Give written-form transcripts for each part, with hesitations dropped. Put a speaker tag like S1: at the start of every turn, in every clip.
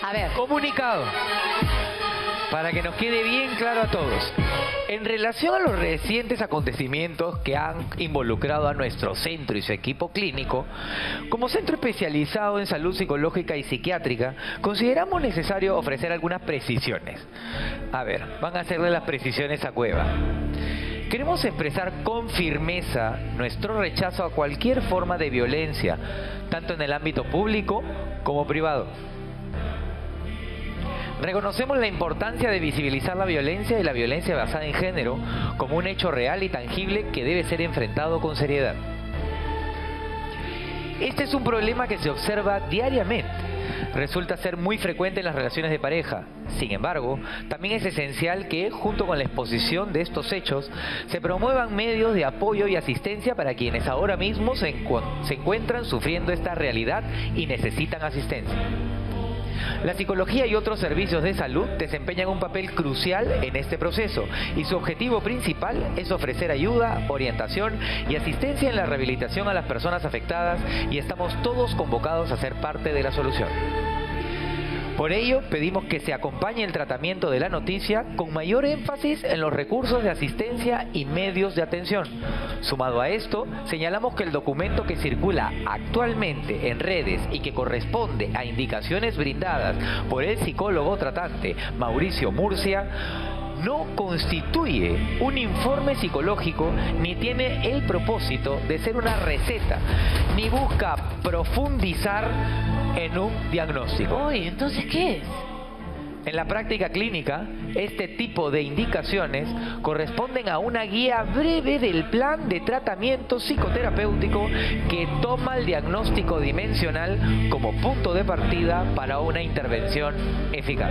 S1: A ver.
S2: Comunicado. Para que nos quede bien claro a todos. En relación a los recientes acontecimientos que han involucrado a nuestro centro y su equipo clínico, como centro especializado en salud psicológica y psiquiátrica, consideramos necesario ofrecer algunas precisiones. A ver, van a hacerle las precisiones a Cueva. Queremos expresar con firmeza nuestro rechazo a cualquier forma de violencia, tanto en el ámbito público como privado. Reconocemos la importancia de visibilizar la violencia y la violencia basada en género como un hecho real y tangible que debe ser enfrentado con seriedad. Este es un problema que se observa diariamente. Resulta ser muy frecuente en las relaciones de pareja. Sin embargo, también es esencial que, junto con la exposición de estos hechos, se promuevan medios de apoyo y asistencia para quienes ahora mismo se encuentran sufriendo esta realidad y necesitan asistencia. La psicología y otros servicios de salud desempeñan un papel crucial en este proceso y su objetivo principal es ofrecer ayuda, orientación y asistencia en la rehabilitación a las personas afectadas y estamos todos convocados a ser parte de la solución. Por ello, pedimos que se acompañe el tratamiento de la noticia con mayor énfasis en los recursos de asistencia y medios de atención. Sumado a esto, señalamos que el documento que circula actualmente en redes y que corresponde a indicaciones brindadas por el psicólogo tratante Mauricio Murcia no constituye un informe psicológico ni tiene el propósito de ser una receta, ni busca profundizar en un diagnóstico.
S1: Uy, ¿entonces qué es?
S2: En la práctica clínica, este tipo de indicaciones corresponden a una guía breve del plan de tratamiento psicoterapéutico que toma el diagnóstico dimensional como punto de partida para una intervención eficaz.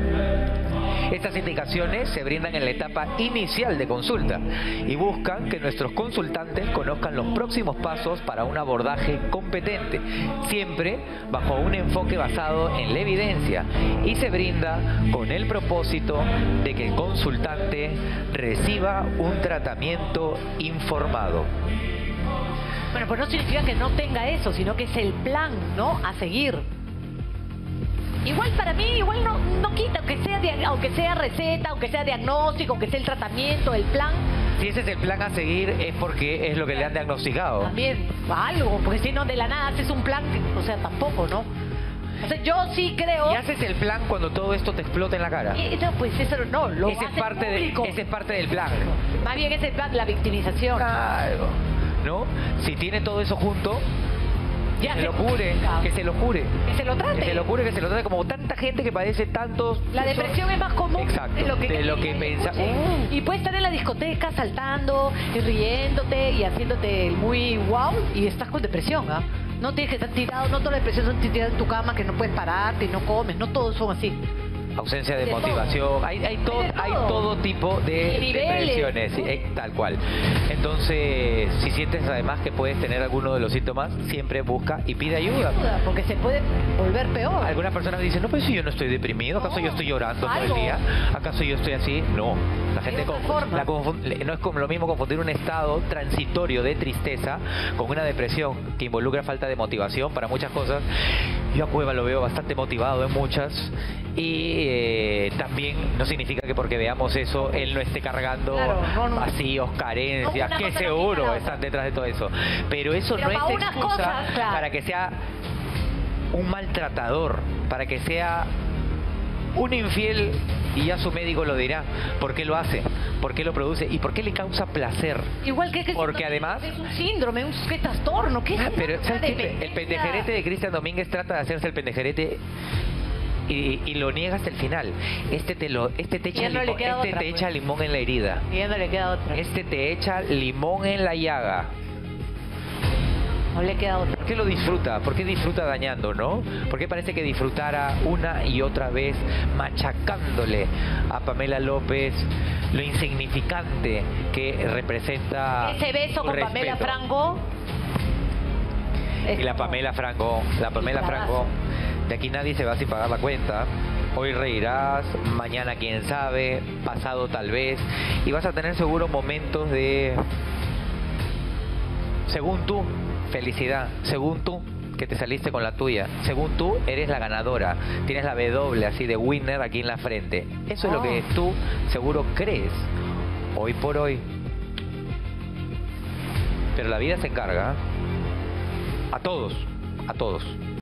S2: Estas indicaciones se brindan en la etapa inicial de consulta y buscan que nuestros consultantes conozcan los próximos pasos para un abordaje competente, siempre bajo un enfoque basado en la evidencia y se brinda con el propósito de que el consultante reciba un tratamiento informado.
S1: Bueno, pues no significa que no tenga eso, sino que es el plan, ¿no?, a seguir. Igual para mí, igual no quita, aunque sea receta, aunque sea diagnóstico, aunque sea el tratamiento, el plan.
S2: Si ese es el plan a seguir es porque es lo que le han diagnosticado.
S1: También, algo, porque si no de la nada haces un plan, o sea, tampoco, ¿no? O sea, yo sí creo...
S2: Y haces el plan cuando todo esto te explota en la cara.
S1: No, pues eso no, lo
S2: ese
S1: hace
S2: es parte
S1: público.
S2: ese es parte del plan.
S1: Más bien es el plan, la victimización.
S2: Claro. ¿No? Si tiene todo eso junto...
S1: Ya
S2: que se lo cure, que se lo cure.
S1: Que se lo trate.
S2: Que se lo cure, que se lo trate, como tanta gente que padece tantos...
S1: La depresión es más común
S2: exacto,
S1: de lo que
S2: pensa.
S1: Y puedes estar en la discoteca saltando, y riéndote y haciéndote el muy wow y estás con depresión, ¿ah? No tienes que estar tirado, no toda la depresión son tiradas en tu cama, que no puedes pararte, no comes, no todos son así.
S2: Ausencia de
S1: Todo.
S2: motivación, hay todo tipo de depresiones, sí, tal cual. Entonces, si sientes además que puedes tener alguno de los síntomas, siempre busca y pide ayuda.
S1: Porque se puede volver peor.
S2: Algunas personas dicen, no, pues si yo no estoy deprimido, ¿acaso yo estoy llorando todo el día? ¿Acaso yo estoy así? No, la gente no es como lo mismo confundir un estado transitorio de tristeza con una depresión que involucra falta de motivación para muchas cosas. Yo a Cueva lo veo bastante motivado en muchas y también no significa que porque veamos eso él no esté cargando vacíos, carencias, que seguro están detrás de todo eso, pero eso no es excusa para que sea un maltratador, para que sea un infiel, y ya su médico lo dirá, por qué lo hace, por qué lo produce y por qué le causa placer.
S1: Igual que
S2: porque además
S1: es un síndrome, qué trastorno, qué
S2: pero ¿sabes qué? El pendejerete de Cristian Domínguez trata de hacerse el pendejerete y lo niega hasta el final. Este te echa limón, te echa limón en la herida.
S1: Y ya no le queda otra.
S2: Este te echa limón en la llaga.
S1: No le queda otra.
S2: ¿Por qué lo disfruta? ¿Por qué disfruta dañando, no? ¿Por qué parece que disfrutara una y otra vez machacándole a Pamela López lo insignificante que representa
S1: ese beso con
S2: respeto?
S1: Pamela Franco?
S2: Y la Pamela Franco, de aquí nadie se va sin pagar la cuenta. Hoy reirás, mañana quién sabe, pasado tal vez, y vas a tener seguro momentos de, según tú, felicidad, según tú, que te saliste con la tuya. Según tú, eres la ganadora. Tienes la W así de winner aquí en la frente. Eso es lo que tú seguro crees hoy por hoy. Pero la vida se encarga. A todos.